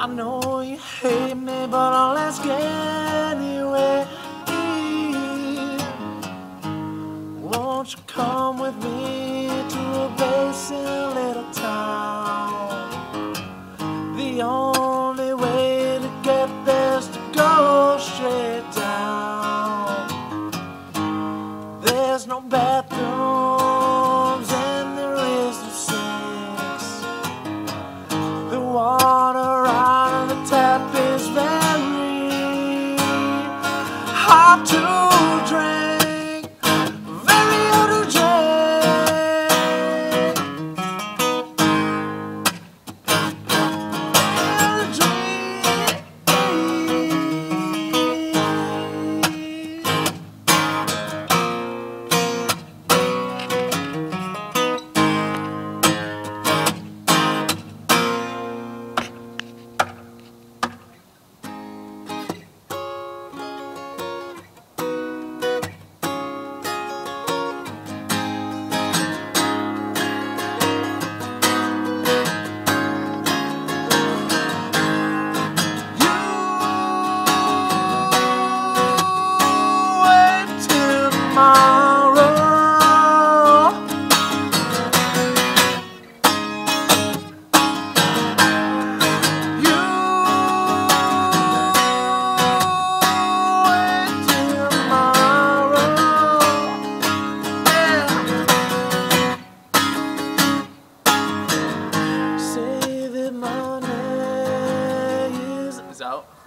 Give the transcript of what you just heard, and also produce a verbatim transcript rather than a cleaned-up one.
know you hate me, but I'll ask anyway. Won't you come with me to a basin little town? The only way to get there's to go straight down. There's no bathrooms and there is no sinks. The water out of the tap is very hard to drink. Out.